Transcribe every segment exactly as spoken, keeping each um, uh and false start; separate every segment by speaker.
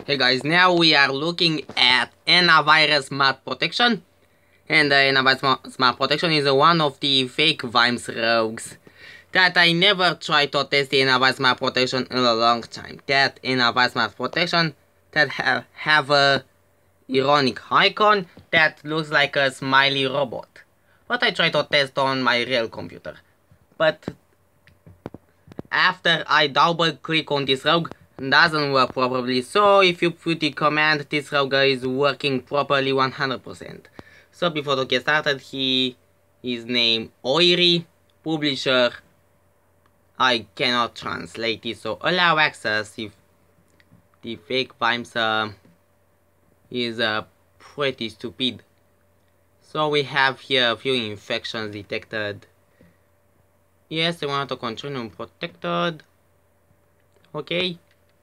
Speaker 1: Hey guys, now we are looking at Antivirus Smart Protection. And uh, Antivirus Smart Protection is uh, one of the fakevimes rogues that I never tried to test the Antivirus Smart Protection in a long time. That Antivirus Smart Protection that have, have a ironic icon that looks like a smiley robot. But I tried to test on my real computer. But after I double click on this rogue, doesn't work properly. So if you put the command, this rogue is working properly one hundred percent. So before to get started, he is named Oiri, publisher. I cannot translate it, so allow access if the fake vimes uh, is uh, pretty stupid. So we have here a few infections detected. Yes, I want to continue protected. Okay.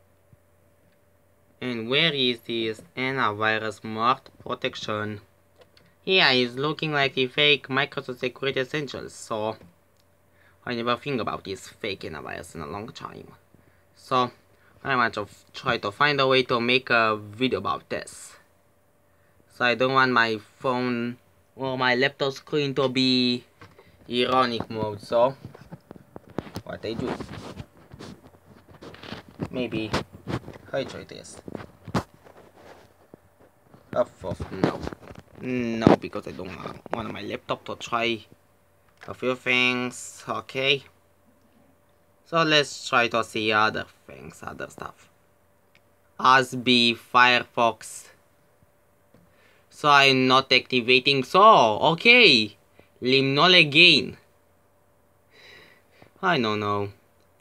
Speaker 1: And where is this Antivirus Smart Protection? Yeah, it's looking like the fake Microsoft Security Essentials, so I never think about this fake antivirus in a long time. So I might try to find a way to make a video about this. So I don't want my phone or my laptop screen to be ironic mode, so what I do? Maybe I try this. Of course, no. No, because I don't want my laptop to try a few things. Okay. So let's try to see other things, other stuff. As be Firefox. So I'm not activating. So, okay. Limnol again. I don't know.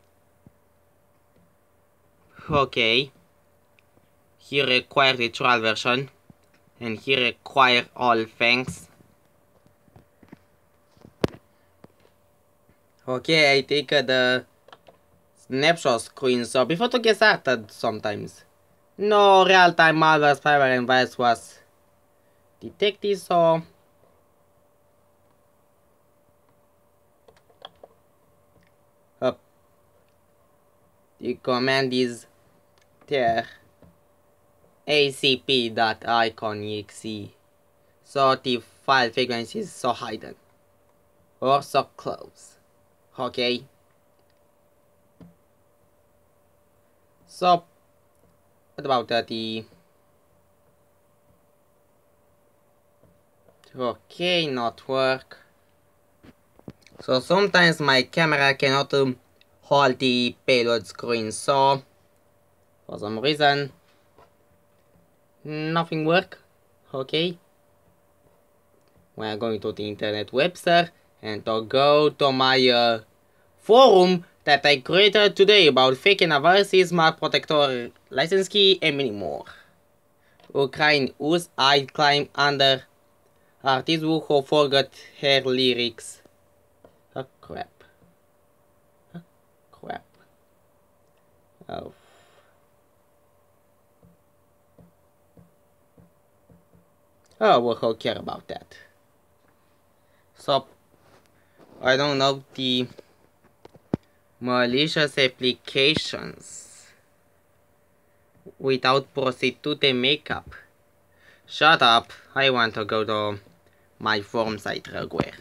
Speaker 1: Okay. He requires the trial version. And he requires all things. Okay, I take uh, the snapshot screen. So before to get started sometimes. No real-time malware, spyware and virus was detected, so uh, the command is there. acp.icon.exe. So the file fragments is so hidden or so close. Okay. So what about that? The okay, not work. So sometimes my camera cannot um, hold the payload screen. So for some reason. Nothing work. Okay. We are going to the internet website and to go to my uh, forum that I created today about fake antivirus, smart protector, license key, and many more. Ukraine whose I climb under artist who forgot her lyrics. Oh crap. Oh crap. Oh. Oh, well, who care about that? So, I don't know the malicious applications without prostitute makeup. Shut up, I want to go to my forum site, rogueware.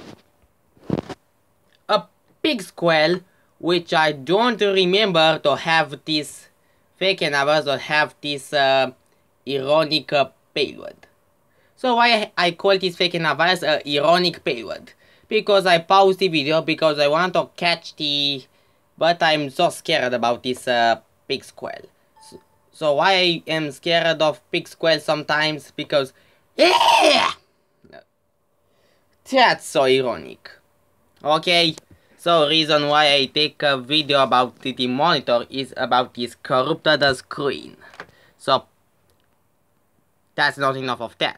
Speaker 1: A pig squall, which I don't remember to have this fake antivirus or have this uh, ironic uh, payload. So why I call this fake antivirus a ironic payload? Because I paused the video because I want to catch the... But I'm so scared about this uh, pig squall. So, so why I am scared of pig squall sometimes? Because... Yeah! That's so ironic. Okay, so reason why I take a video about the monitor is about this corrupted screen. So that's not enough of that.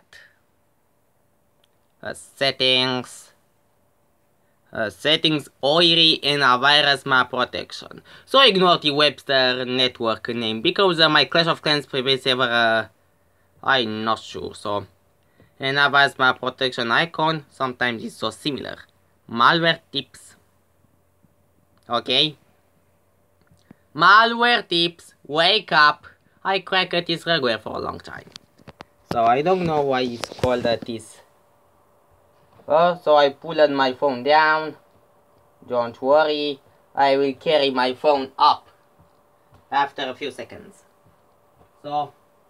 Speaker 1: Uh, settings, uh, settings, Oiri Antivirus Smart Protection. So ignore the Webster network name because uh, my Clash of Clans previous server, uh, I'm not sure. So Antivirus Smart Protection icon sometimes is so similar. Malware tips. Okay. Malware tips. Wake up. I cracked this rogueware for a long time. So I don't know why it's called this. Oh, so I pulled my phone down. Don't worry, I will carry my phone up after a few seconds. So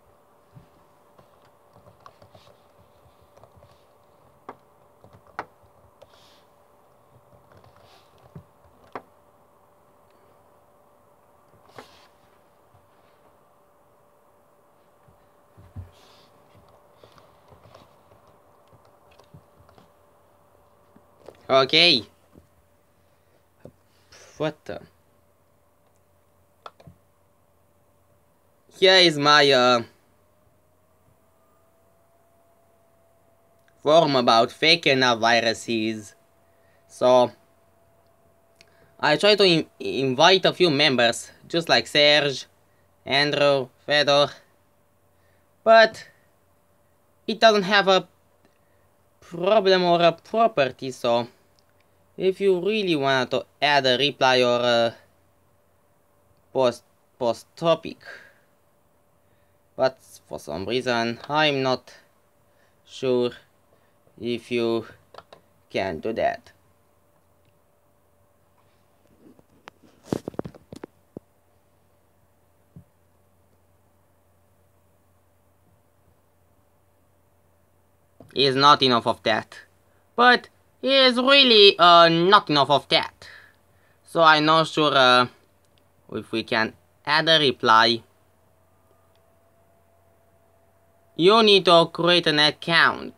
Speaker 1: okay. What the? Here is my uh, form about faking viruses. So I try to in invite a few members, just like Serge, Andrew, Fedor, but it doesn't have a problem or a property. So if you really want to add a reply or a post post topic, but for some reason I'm not sure if you can do that. Is not enough of that, but is really uh not enough of that. So I'm not sure uh, if we can add a reply. You need to create an account.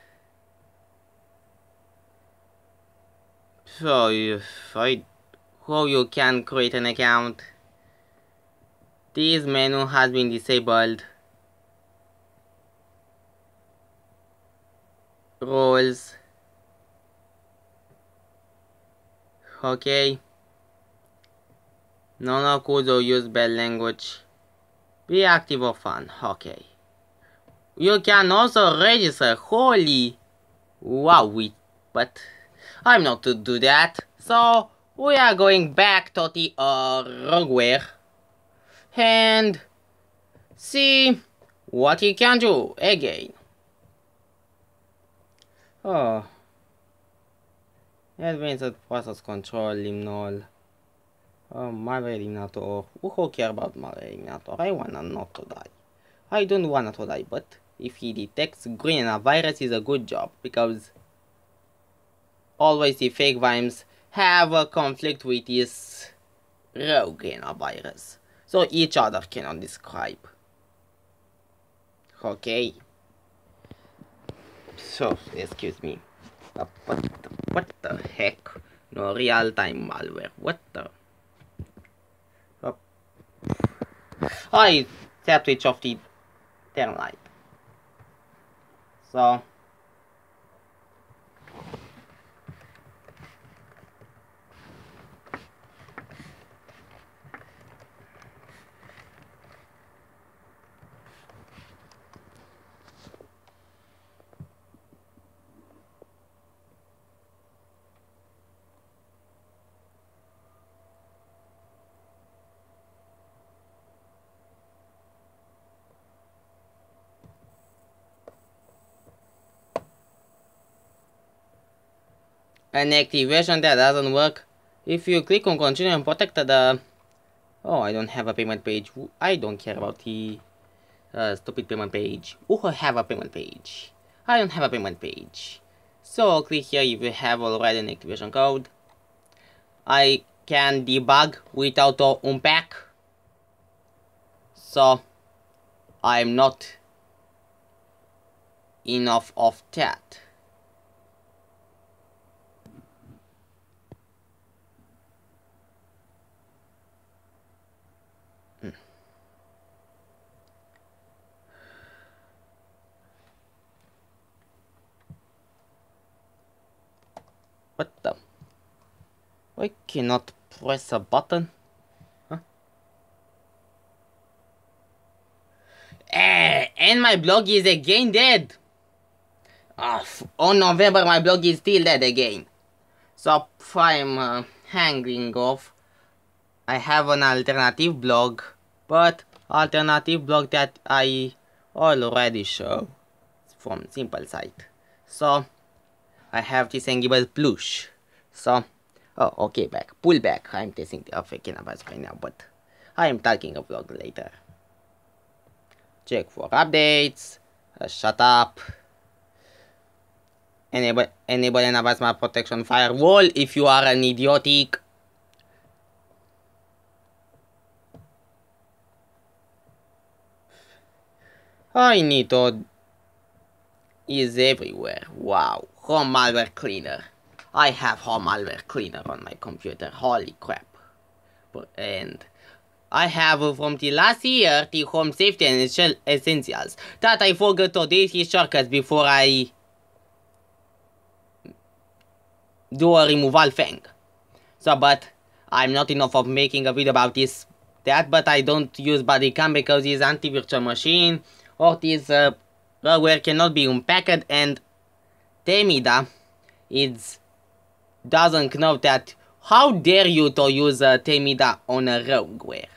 Speaker 1: So if I how you can create an account? This menu has been disabled. Roles. Okay. None of codes or use bad language. Be active or fun. Okay. You can also register. Holy wow, we but I'm not to do that. So we are going back to the uh, rogueware and see what he can do again. Oh, advanced process control liminal. Oh, mare eliminator. Who care about mare eliminator? I wanna not to die. I don't wanna to die, but if he detects green and a virus is a good job, because always the fakevimes have a conflict with this rogue and a virus, so each other cannot describe. Okay. So excuse me. Uh, what the, what the heck? No real-time malware. What the? Uh, I have to switch off the turn light. So an activation that doesn't work. If you click on continue and protect the... Oh, I don't have a payment page. I don't care about the uh, stupid payment page. Who have a payment page? I don't have a payment page. So click here if you have already an activation code. I can debug without to unpack. So I'm not enough of that. What the? I cannot press a button? Huh? Eh, and my blog is again dead! Oh, on November my blog is still dead again. So I'm uh, hanging off. I have an alternative blog, but alternative blog that I already show from simple site. So I have this Antivirus plush. So oh okay, back pull back. I'm testing the fakevimes right now, but I am talking a vlog later. Check for updates. Uh, shut up. Enable enable Antivirus protection firewall if you are an idiotic. I need to is everywhere. Wow, home malware cleaner. I have home malware cleaner on my computer. Holy crap! And I have from the last year the home safety and essentials that I forgot to delete his shortcuts before I do a removal thing. So, but I'm not enough of making a video about this that, but I don't use bodycam because this anti-virtual machine or this uh, rogueware cannot be unpacked, and Temida is doesn't know that. How dare you to use uh, Temida on a rogueware?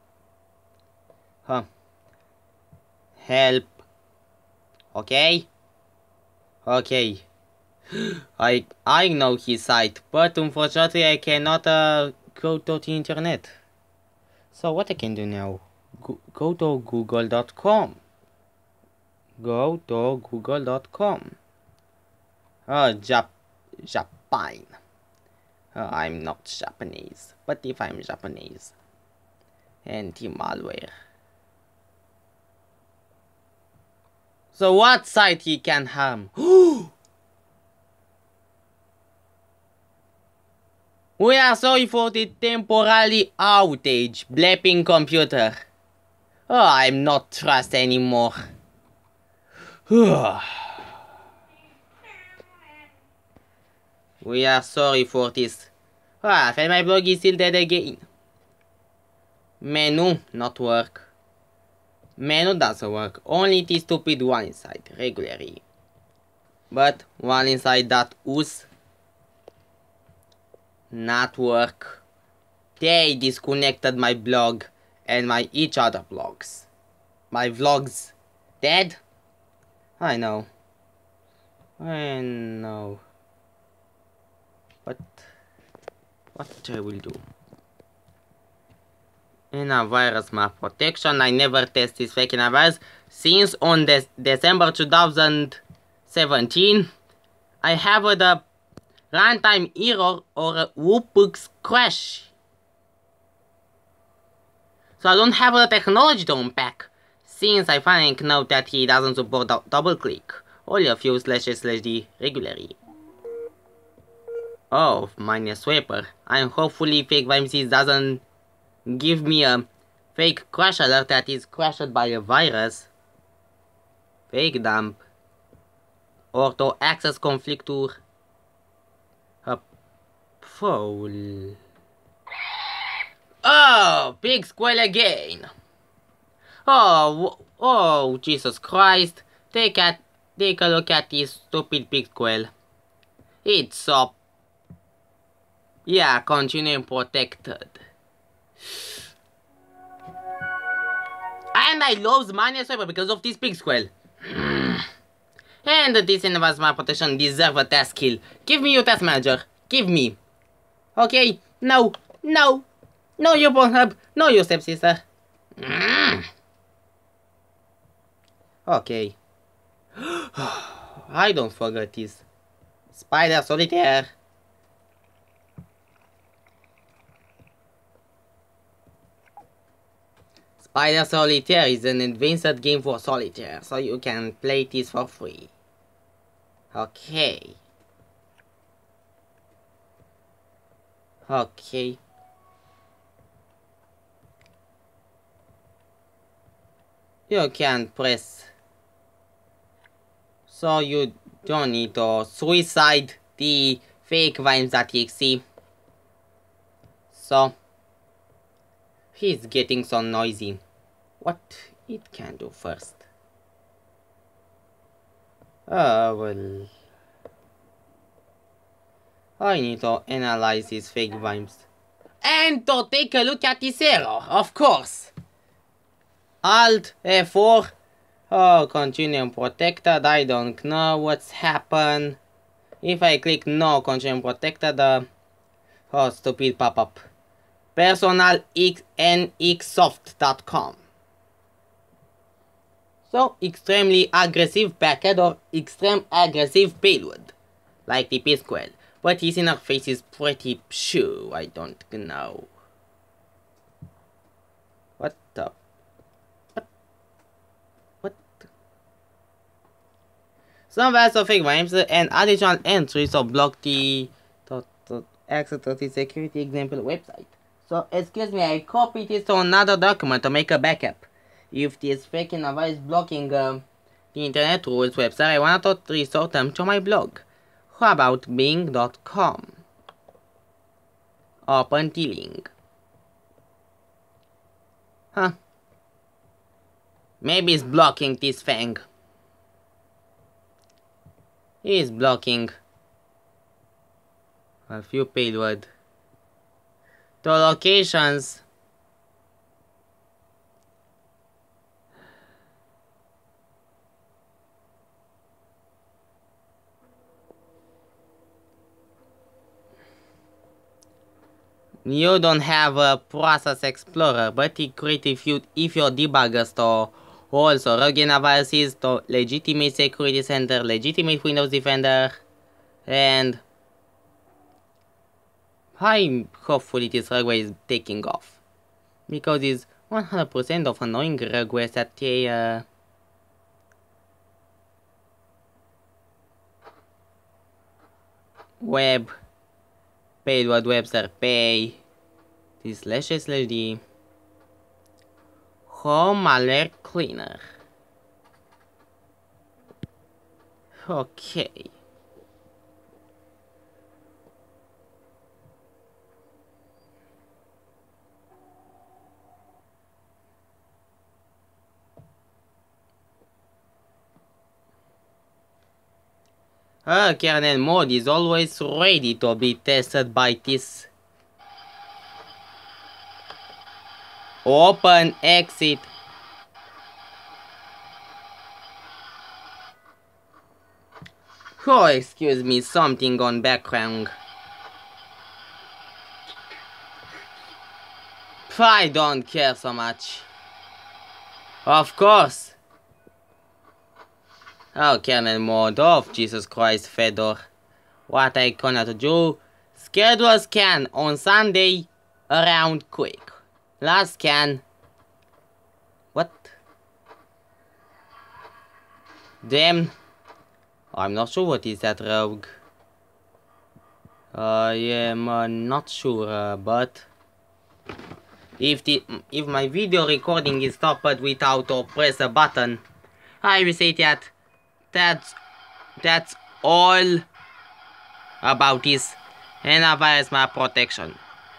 Speaker 1: Huh. Help. Okay. Okay. I I know his site, but unfortunately I cannot uh, go to the internet. So what I can do now? Go, go to google dot com. Go to google dot com. Oh, Jap Japan. Oh, I'm not Japanese, but if I'm Japanese, anti-malware. So what site he can harm? We are sorry for the temporary outage, bleeping computer. Oh, I'm not trust anymore. We are sorry for this. Ah, and my blog is still dead again. Menu not work. Menu doesn't work. Only the stupid one inside regularly. But one inside that us not work. They disconnected my blog and my each other blogs. My vlogs dead? I know. I know. But what I will do? Antivirus map protection. I never test this fake antivirus since on De December two thousand seventeen. I have a the runtime error or a whoopix crash. So I don't have the technology to unpack, since I finally know that he doesn't support double click, only a few slashes slash d regularly. Oh, minus sweeper. And hopefully fakevimes doesn't give me a fake crash alert that is crashed by a virus, fake dump, or to access conflict to a foul. Oh, pig squall again. Oh, oh, Jesus Christ. Take a, take a look at this stupid pig squall. It's so... Yeah, continue protected. And I lose minus sweeper because of this pig squall. And this Antivirus my protection deserve a task kill. Give me your task manager. Give me. Okay? No. No. No, you Pornhub. No, you stepsister. Okay. I don't forget this. Spider Solitaire. Spider Solitaire is an advanced game for solitaire, so you can play this for free. Okay. Okay. You can press. So you don't need to suicide the fakevimes.exe. So he's getting so noisy. What it can do first? Oh well. I need to analyze these fakevimes. And to take a look at this error, of course. Alt F four. Oh, continue protected. I don't know what's happened. If I click no, continue protected. Uh, oh, stupid pop-up. personal n x soft dot com. So, extremely aggressive packet or extreme aggressive payload, like the P S Q L. But his interface is pretty pure, I don't know. What the? What? What? Some versions of fakevimes and additional entries to block the to, to access to the security example website. So, excuse me, I copied this to another document to make a backup. If this fake Antivirus is blocking uh, the internet rules website, I want to restore them to my blog. How about bing dot com? Open the link. Huh. Maybe it's blocking this thing. It's blocking a few payload. The locations. You don't have a process explorer, but it creates if you if your debugger store also rugged viruses to legitimate security center, legitimate Windows Defender, and I hopefully this rogueware is taking off, because it's one hundred percent of annoying rogueware that they uh, web payload webster pay this slash slash d home malware cleaner. Okay. Her kernel mode is always ready to be tested by this. Open, exit. Oh, excuse me, something on background. I don't care so much. Of course. Oh, kernel mode of Jesus Christ, Fedor. What I cannot do? Schedule scan on Sunday around quick. Last scan. What? Damn. I'm not sure what is that rogue. I am uh, not sure, uh, but if the if my video recording is stopped without to press a button, I will say that that's that's all about this Antivirus map protection.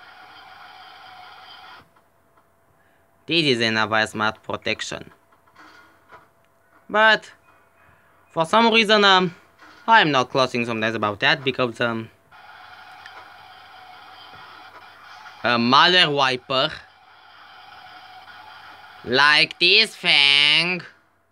Speaker 1: This is Antivirus map protection. But for some reason, um, I'm not closing sometimes about that because um, a malware wiper like this thing.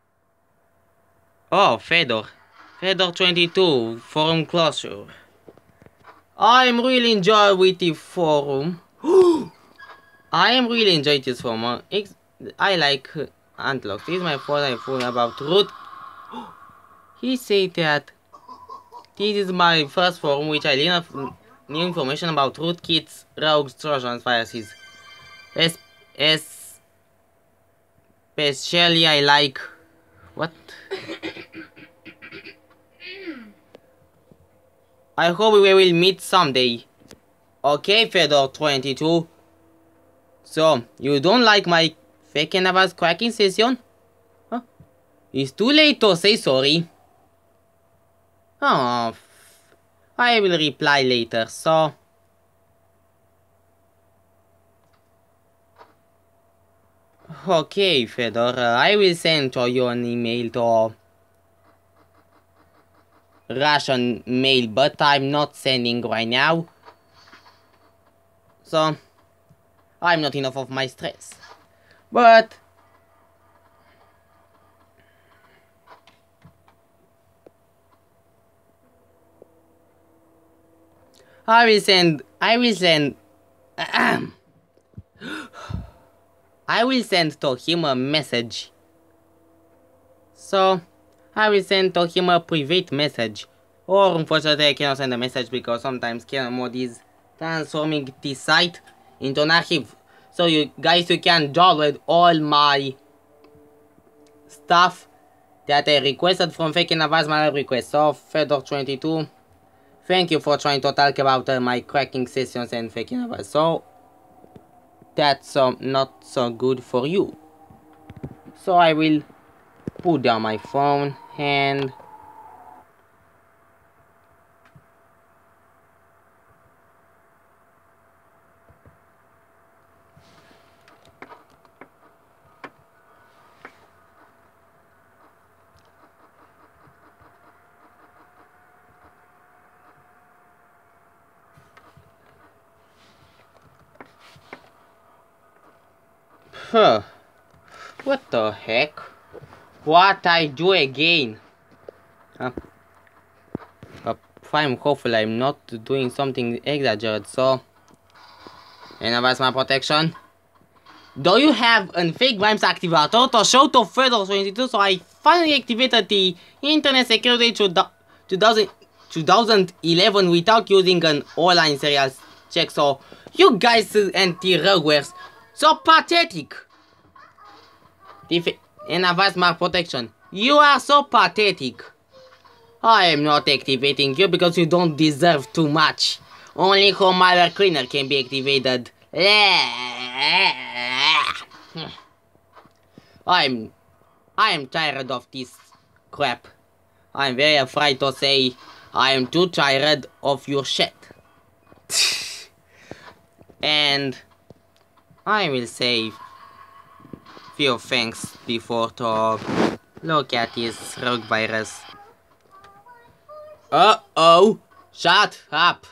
Speaker 1: Oh, Fedor, Fedor twenty-two forum closure. I'm really enjoying with the forum. I am really enjoying this forum. I like uh, Antlox. This is my first iPhone about root. He said that this is my first forum which I learned new information about rootkits, rogues, trojans, viruses. Es especially I like what? I hope we will meet someday. Okay, Fedor twenty-two. So, you don't like my fake Antivirus cracking session? Huh? It's too late to say sorry. Oh, I will reply later, so... Okay, Fedor, uh, I will send to you an email to... Russian mail, but I'm not sending right now. So, I'm not enough of my stress. But, I will send, I will send, I will send to him a message. So, I will send to him a private message. Or unfortunately I cannot send a message because sometimes kernel mode is transforming this site into an archive. So you guys, you can download all my stuff that I requested from fakevimes my request. So Fedor twenty-two, thank you for trying to talk about uh, my cracking sessions and fakevimes. So that's um, not so good for you. So I will put down my phone and huh. What the heck? What I do again? Uh, uh, fine, hopefully I'm not doing something exaggerated. So, and that's my protection. Do you have a fakevimes activator to show to Fedor twenty-two? So I finally activated the Internet Security two thousand eleven without using an online serial check. So you guys anti-roguewares, so pathetic. And advanced mark protection, you are so pathetic. I am not activating you because you don't deserve too much. Only home malware cleaner can be activated. I'm I am tired of this crap. I'm very afraid to say I am too tired of your shit. And I will say few things before to look at this rogue virus. Uh oh, shut up.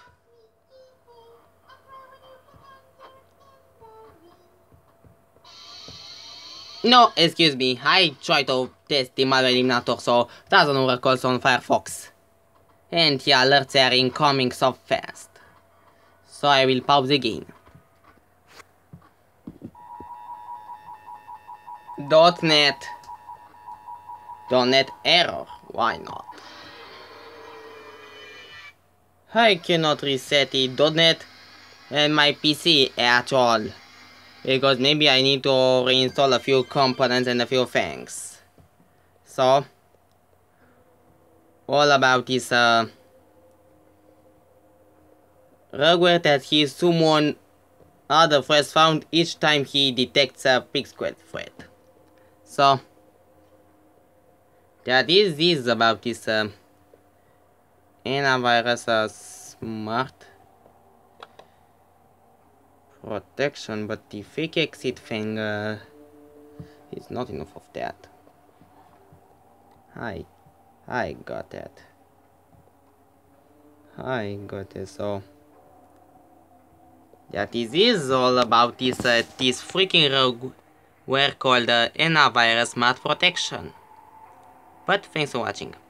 Speaker 1: No, excuse me, I tried to test the malware eliminator, so doesn't work also on Firefox. And the alerts are incoming so fast. So I will pause again. .net. .net error, why not? I cannot reset it .net and my P C at all. Because maybe I need to reinstall a few components and a few things. So, all about this uh, rogueware that he summon other threats found each time he detects a pixel threat. So, that is this about this uh, Antivirus uh, smart protection, but the fake exit thing uh, is not enough of that. I, I got that. I got it. So that is is all about this uh, this freaking rogueware called uh, Antivirus smart protection. But thanks for watching.